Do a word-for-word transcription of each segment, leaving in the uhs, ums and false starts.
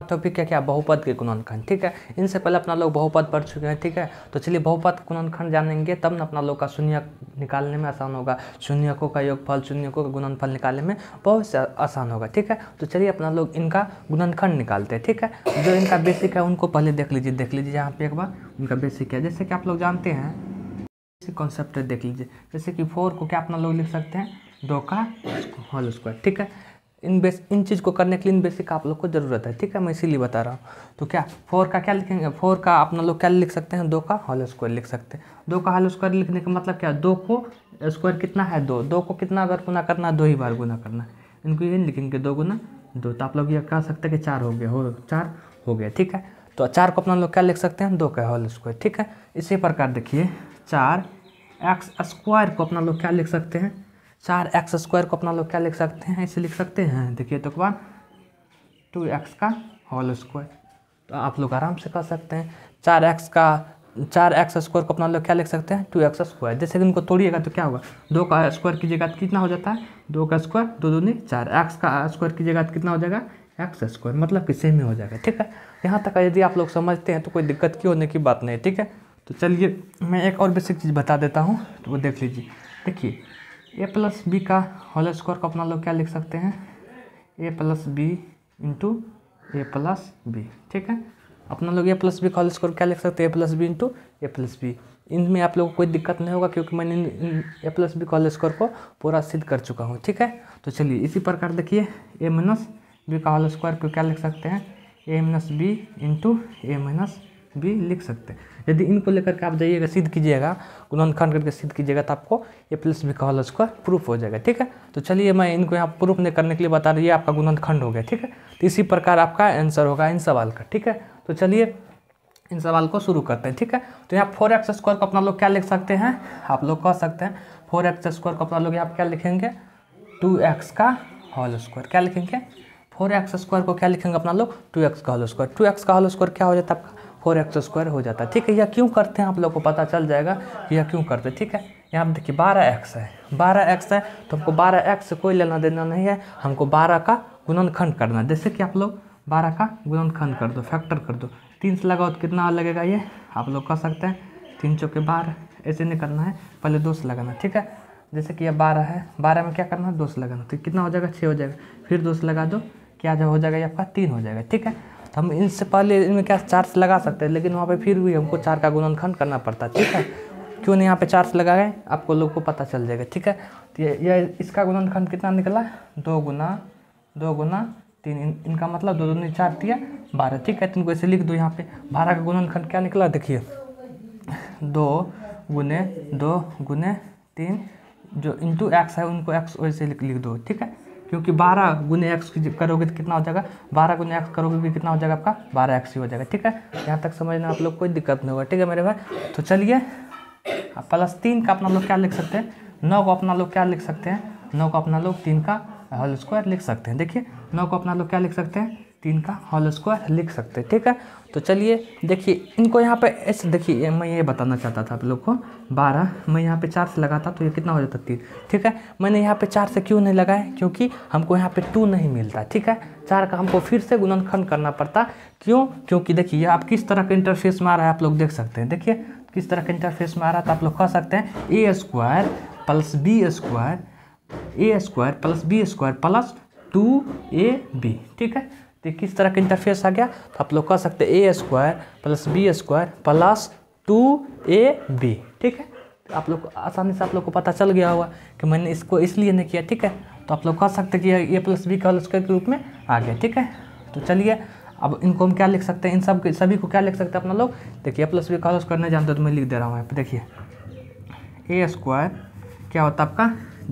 Topic क्या क्या बहुपद के गुणनखंड। ठीक है, इनसे पहले अपना लोग बहुपद पढ़ चुके हैं। ठीक है, तो चलिए बहुपद के गुणनखंड जानेंगे तब ना अपना लोग का शून्य निकालने में आसान होगा, शून्यकों का योगफल, शून्यकों का गुणनफल निकालने में बहुत से आसान होगा। ठीक है, तो चलिए अपना लोग इनका गुणनखंड निकालते हैं। ठीक है, जो इनका बेसिक है उनको पहले देख लीजिए देख लीजिए यहाँ पे एक बार उनका बेसिक है। जैसे कि आप लोग जानते हैं बेसिक कॉन्सेप्ट देख लीजिए, जैसे कि फोर को क्या अपना लोग लिख सकते हैं, दो का होल स्क्वायर। ठीक है, इन बेस इन चीज़ को करने के लिए इन बेसिक का आप लोग को ज़रूरत है। ठीक है, मैं इसीलिए बता रहा हूँ। तो क्या फोर का क्या लिखेंगे, फोर का अपना लोग क्या लिख सकते हैं, दो का होल स्क्वायर लिख सकते हैं। दो का होल स्क्वायर लिखने का मतलब क्या, दो को स्क्वायर कितना है, दो दो को कितना बार गुना करना है, दो ही बार गुना करना है। इनको ये लिखेंगे दो गुना दो, तो आप लोग ये कह सकते हैं कि चार हो गया, हो चार हो गया। ठीक है, तो चार को अपना लोग क्या लिख सकते हैं, दो का होल स्क्वायर। ठीक है, इसी प्रकार देखिए चार एक्स स्क्वायर को अपना लोग क्या लिख सकते हैं, चार एक्स स्क्वायर को अपना लोग क्या लिख सकते हैं, ऐसे लिख सकते हैं। देखिए तो बाद टू एक्स का होल स्क्वायर, तो आप लोग आराम से कर सकते हैं। चार एक्स का चार एक्स स्क्वायर को अपना लोग क्या लिख सकते हैं, टू एक्स स्क्वायर। जैसे कि इनको तोड़िएगा तो क्या होगा, दो का स्क्वायर कीजिएगा तो कितना हो जाता है, दो का स्क्वायर, दो दूनी चार। एक्स का स्क्वायर कीजिएगा तो कितना हो जाएगा, एक्स स्क्वायर, मतलब कि सेम ही हो जाएगा। ठीक है, यहाँ तक यदि आप लोग समझते हैं तो कोई दिक्कत की होने की बात नहीं। ठीक है, तो चलिए मैं एक और बेसिक चीज़ बता देता हूँ, तो वो देख लीजिए। देखिए ए प्लस बी का होल स्क्वायर को अपना लोग क्या लिख सकते हैं, A plus B into A plus B. ठीक है, अपना लोग ए प्लस बी का होल स्क्वायर क्या लिख सकते हैं, A plus B into A plus B. इनमें आप लोगों को कोई दिक्कत नहीं होगा क्योंकि मैंने ए प्लस बी का होल स्क्वायर को पूरा सिद्ध कर चुका हूँ। ठीक है, तो चलिए इसी प्रकार देखिए ए माइनस बी का होल स्क्वायर को क्या लिख सकते हैं, A minus B into A minus B लिख सकते हैं। यदि इनको लेकर के आप जाइएगा सिद्ध कीजिएगा, गुणनखंड करके सिद्ध कीजिएगा तो आपको ए प्लस बी का होल स्क्वायर प्रूफ हो जाएगा। ठीक है, तो चलिए मैं इनको यहाँ प्रूफ नहीं करने के लिए बता रही है, आपका गुणनखंड हो गया। ठीक है, तो इसी प्रकार आपका आंसर होगा इन सवाल का। ठीक है, तो चलिए इन सवाल को शुरू करते हैं। ठीक है, तो यहाँ फोर एक्स स्क्वायर को अपना लोग क्या लिख सकते हैं, आप लोग कह सकते हैं फोर एक्स स्क्वायर को अपना लोग यहाँ क्या लिखेंगे, टू एक्स का होल स्क्वायर। क्या लिखेंगे, फोर एक्स स्क्वायर को क्या लिखेंगे अपना लोग, टू एक्स का होल स्क्वायर। टू एक्स का होल स्क्वायर क्या हो जाता है आपका, फोर एक्स स्क्वायर हो जाता है। ठीक है, यह क्यों करते हैं आप लोग को पता चल जाएगा कि यह क्यों करते हैं। ठीक है, यहाँ पे देखिए बारह एक्स है, बारह एक्स है तो हमको बारह एक्स से कोई लेना देना नहीं है, हमको बारह का गुणनखंड करना है। जैसे कि आप लोग बारह का गुणनखंड कर दो, फैक्टर कर दो, तीन से लगाओ तो कितना लगेगा, ये आप लोग कर सकते हैं तीन चौके बारह, ऐसे नहीं करना है, पहले दो से लगाना। ठीक है, जैसे कि यह बारह है, बारह में क्या करना है, दो से लगाना, तो कितना हो जाएगा, छः हो जाएगा, फिर दो से लगा दो, क्या हो जाएगा, ये आपका तीन हो जाएगा। ठीक है, तो हम इनसे पहले इनमें क्या चार से लगा सकते हैं, लेकिन वहाँ पे फिर भी हमको चार का गुणनखंड करना पड़ता है। ठीक है, क्यों नहीं यहाँ पे चार से लगाए, आपको लोग को पता चल जाएगा। ठीक है, तो ये, ये इसका गुणनखंड कितना निकला, दो गुना दो गुना तीन, इन, इनका मतलब दो दूनी चार दिया बारह। ठीक है, तो इनको ऐसे लिख दो, यहाँ पे बारह का गुणनखंड क्या निकला, देखिए दो गुने दो गुने तीन, जो इंटू एक्स है उनको एक्स वैसे लिख लिख दो। ठीक है, क्योंकि बारह गुने एक्स करोगे तो कितना हो जाएगा, बारह गुने एक्स करोगे भी कितना हो जाएगा आपका, बारह एक्स ही हो जाएगा। ठीक है, यहाँ तक समझना आप लोग कोई दिक्कत नहीं होगा। ठीक है मेरे भाई, तो चलिए प्लस तीन का अपना लोग क्या लिख सकते हैं, नौ को अपना लोग क्या लिख सकते हैं, नौ को अपना लोग तीन का होल स्क्वायर लिख सकते हैं। देखिए नौ को अपना लोग क्या लिख सकते हैं, तीन का होल स्क्वायर लिख सकते हैं। ठीक है, तो चलिए देखिए इनको यहाँ पे ऐसे देखिए, मैं ये बताना चाहता था आप लोग को, बारह मैं यहाँ पे चार से लगाता तो ये कितना हो जाता, तीन। ठीक है, मैंने यहाँ पे चार से क्यों नहीं लगाया, क्योंकि हमको यहाँ पे टू नहीं मिलता। ठीक है, चार का हमको फिर से गुणनखंड करना पड़ता, क्यों, क्योंकि देखिए आप किस तरह के इंटरफेस में आ रहा है आप लोग देख सकते हैं। देखिए किस तरह के इंटरफेस में आ रहा है, तो आप लोग कह सकते हैं A square plus B square, A square plus B square plus two A B. ठीक है, तो किस तरह का इंटरफेस आ गया, तो आप लोग कह सकते हैं A square plus B square plus two A B. ठीक है, तो आप लोग आसानी से आप लोग को पता चल गया होगा कि मैंने इसको इसलिए नहीं किया। ठीक है, तो आप लोग कह सकते हैं कि ए प्लस बी का होल स्क्वायर के रूप में आ गया। ठीक है, तो चलिए अब इनको हम क्या लिख सकते हैं, इन सब सभी को क्या लिख सकते हैं अपना लोग, देखिए ए प्लस बी का होल स्क्वायर नहीं जानते तो मैं लिख दे रहा हूँ यहाँ पे। देखिए ए स्क्वायर क्या होता है आपका,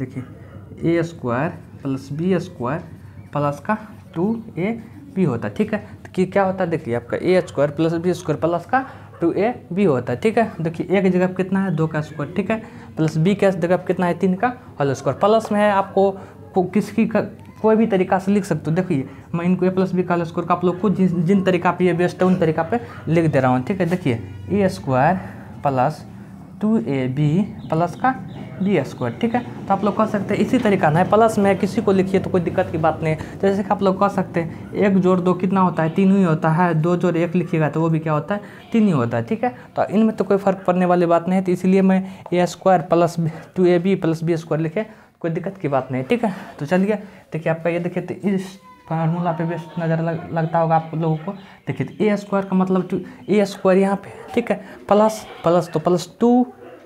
देखिए A square plus B square plus का टू ए बी होता है। ठीक है, तो कि क्या होता है, देखिए आपका A square plus B square plus का टू ए बी होता है। ठीक है, देखिए ए की जगह कितना है, दो का स्क्वायर। ठीक है, प्लस बी के जगह कितना है, तीन का होल स्क्वायर। प्लस में है आपको को, किसकी का कोई भी तरीका से लिख सकते हो। देखिए मैं इनको ए प्लस बी का होल स्क्वायर का आप लोग को जिन जिन तरीका पे ये बेस्ट है उन तरीका पे लिख दे रहा हूँ। ठीक है, देखिए A square plus two A B plus का बी स्क्वायर, ठीक है। तो आप लोग कह सकते हैं इसी तरीका ना है, प्लस में किसी को लिखिए तो कोई दिक्कत की बात नहीं है। जैसे कि आप लोग कह सकते हैं एक जोड़ दो कितना होता है, तीन ही होता है, दो जोड़ एक लिखिएगा तो वो भी क्या होता है, तीन ही होता है, ठीक है। तो इनमें तो कोई फर्क पड़ने वाली बात नहीं है, तो इसलिए मैं A square plus two A B plus B square लिखे, कोई दिक्कत की बात नहीं, ठीक है। तो चलिए देखिए आपका ये देखिए, तो इस फार्मूला पे बेस्ट नज़र लग, लगता होगा आप लोगों को। देखिए ए स्क्वायर का मतलब टू ए स्क्वायर यहाँ पे, ठीक है, प्लस प्लस तो प्लस टू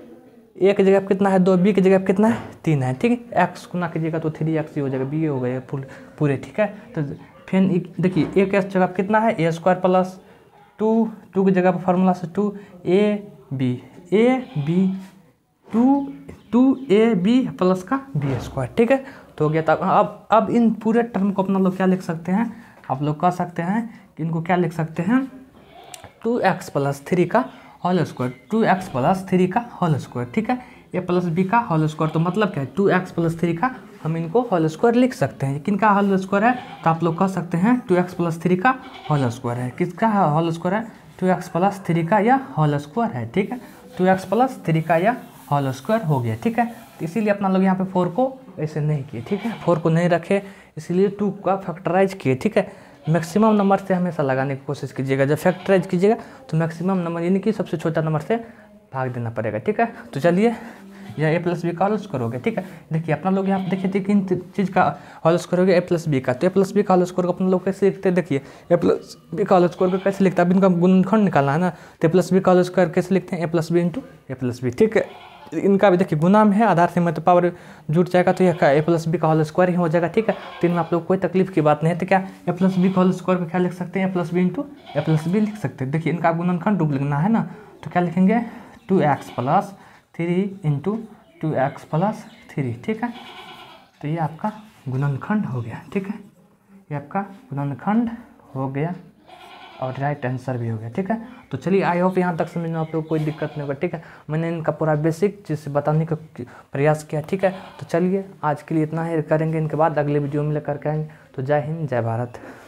ए की जगह कितना है दो, बी की जगह कितना है तीन है, ठीक है। एक्स गुना कीजिएगा तो थ्री एक्स ही हो जाएगा, बी हो गए पूरे, ठीक है। तो फिर देखिए ए के जगह कितना है A square plus two, two की जगह पर फार्मूला से two A B, A B two two A B plus का बी स्क्वायर, ठीक है। तो हो गया। तब अब अब इन पूरे टर्म को अपना लोग क्या लिख सकते हैं, आप लोग कह सकते हैं कि इनको क्या लिख सकते हैं, टू एक्स प्लस थ्री का whole square, two X plus three का होल स्क्वायर, ठीक है। ए प्लस बी का होल स्क्वायर, तो मतलब क्या है टू एक्स प्लस थ्री का हम इनको होल स्क्वायर लिख सकते हैं। किन का होल स्क्वायर है, तो आप लोग कह सकते हैं टू एक्स प्लस थ्री का होल स्क्वायर है। किसका होल स्क्वायर है, टू एक्स प्लस थ्री का या होल स्क्वायर है, ठीक है। टू एक्स प्लस थ्री का या होल स्क्वायर हो गया, ठीक है। तो इसीलिए अपना लोग यहाँ पे फोर को ऐसे नहीं किए, ठीक है, फोर को नहीं रखे, इसलिए टू का फैक्टराइज किए, ठीक है। मैक्सिमम नंबर से हमेशा लगाने की कोशिश कीजिएगा, जब फैक्टराइज कीजिएगा तो मैक्सिमम नंबर यानी कि सबसे छोटा नंबर से भाग देना पड़ेगा, ठीक है। तो चलिए यह ए प्लस बी का होल स्क्वायर हो गया, ठीक है। देखिए अपना लोग यहाँ पे देखिए किन चीज़ का होल स्क्वायर हो गया, ए प्लस बी का। तो ए प्लस बी का होल स्क्वायर को अपना लोग कैसे लिखते हैं, देखिए ए प्लस बी का होल स्क्वायर को कैसे लिखते हैं, अब इनका गुणनखंड निकालना है ना, तो ए प्लस बी का होल स्क्वायर कैसे लिखते हैं, A plus B into A plus B, ठीक है। इनका भी देखिए गुना में है, आधार से मतलब पावर जुड़ जाएगा तो यह ए प्लस बी का होल स्क्वायर ही हो जाएगा, ठीक है। तो इनमें आप लोग कोई तकलीफ की बात नहीं है। तो क्या ए प्लस बी का होल स्क्वायर को क्या लिख सकते हैं, A plus B into A plus B लिख सकते हैं। देखिए इनका गुणनखंड रूप लिखना है ना, तो क्या लिखेंगे two X plus three into two X plus three, ठीक है। तो ये आपका गुणनखंड हो गया, ठीक है, ये आपका गुणनखंड हो गया और राइट आंसर भी हो गया, ठीक है। तो चलिए आई होप यहाँ तक समझ में आप लोग कोई दिक्कत नहीं होगा, ठीक है। मैंने इनका पूरा बेसिक चीज़ बताने का प्रयास किया, ठीक है। तो चलिए आज के लिए इतना ही करेंगे, इनके बाद अगले वीडियो में लेकर के आएंगे। तो जय हिंद जय भारत।